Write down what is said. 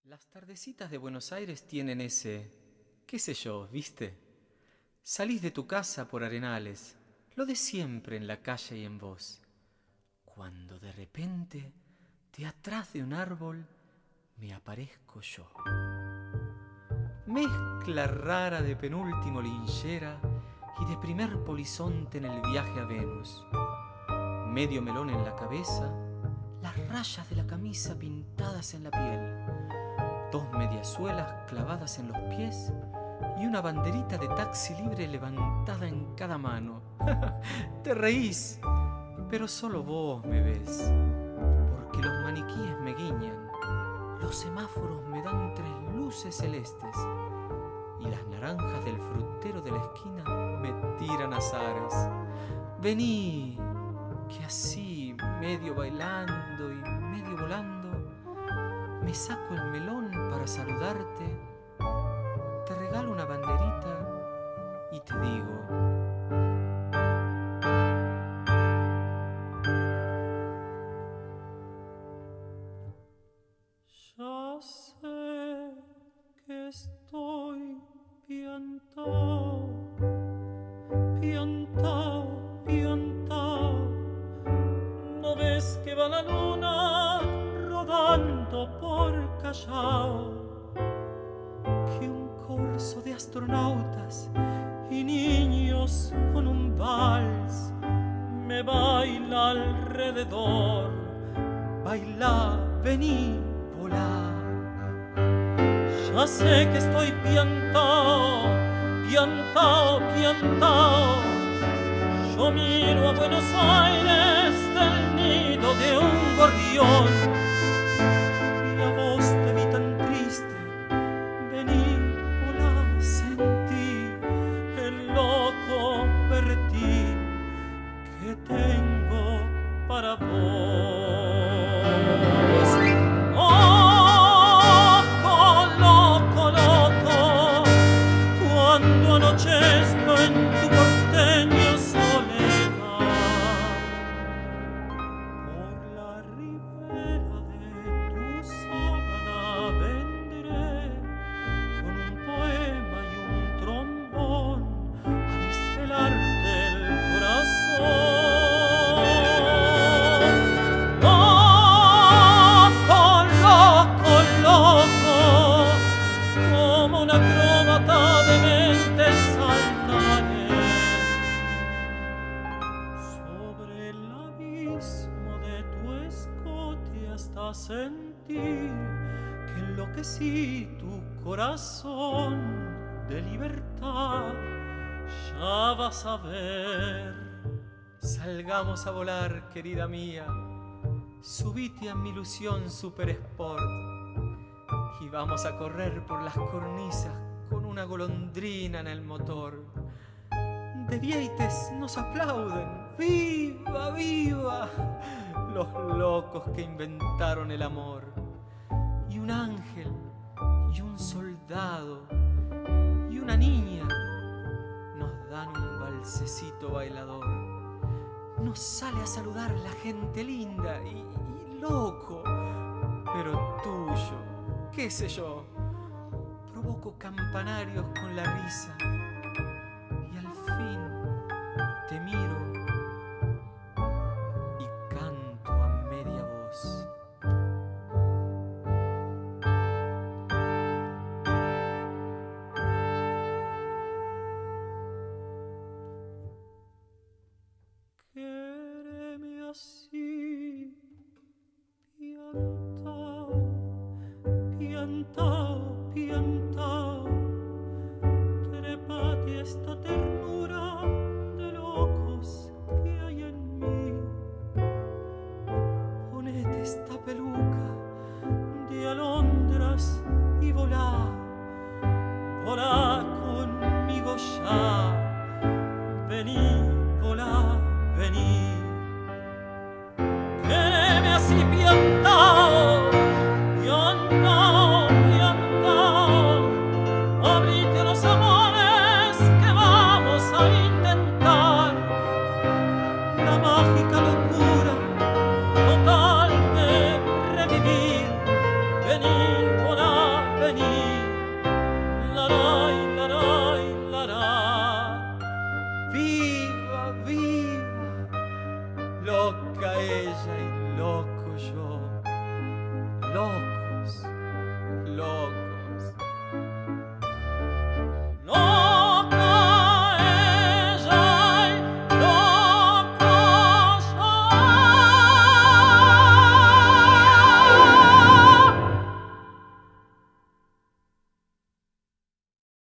Las tardecitas de Buenos Aires tienen ese, qué sé yo, ¿viste? Salís de tu casa por Arenales, lo de siempre en la calle y en vos. Cuando de repente, de atrás de un árbol, me aparezco yo. Mezcla rara de penúltimo linchera y de primer polizonte en el viaje a Venus. Medio melón en la cabeza, las rayas de la camisa pintadas en la piel, dos mediasuelas clavadas en los pies y una banderita de taxi libre levantada en cada mano. Te reís, pero solo vos me ves, porque los maniquíes me guiñan, los semáforos me dan 3 luces celestes y las naranjas del frutero de la esquina me tiran azares. Vení, que así, medio bailando y medio volando, me saco el melón para saludarte, te regalo una banderita y te digo: ya sé que estoy piantao, piantao, piantao. ¿No ves que va la luna rodando por Callao? Que un corso de astronautas y niños con un vals me baila alrededor. Bailá, vení, volá. Ya sé que estoy piantao, piantao, piantao. Yo miro a Buenos Aires del nido de un gorrión y a vos te vi tan triste. Vení, volá, sentí el loco berretín que tengo para vos. Loco, loco, loco, cuando anochezco en tu porteño soledad, por la ribera de tu sábana vendré con un poema y un trombón a desvelarte el corazón. Loco, loco, como un acróbata de mente saltaré sobre el abismo de tu escote hasta sentir que enloquecí tu corazón de libertad. Ya vas a ver. Salgamos a volar, querida mía. Subite a mi ilusión Super Sport y vamos a correr por las cornisas con una golondrina en el motor. De Vieites nos aplauden. ¡Viva, viva! Los locos que inventaron el amor. Y un ángel, y un soldado, y una niña nos dan un balsecito bailador. Nos sale a saludar la gente linda y loco, pero tuyo, qué sé yo. Provoco campanarios con la risa y al fin te miro y canto a media voz. Quéreme así, piantao, piantao, piantao. Trépate esta ternura de locos que hay en mí. Ponete esta peluca de alondras y volá, volá conmigo ya. Vení, volá, vení. Quéreme así piantao, piantao, piantao. Abrite los amores que vamos a intentar. La mágica locura total de revivir. Venir, volar. vení, laray, laray, lará. Viva, viva, loca ella y loco yo.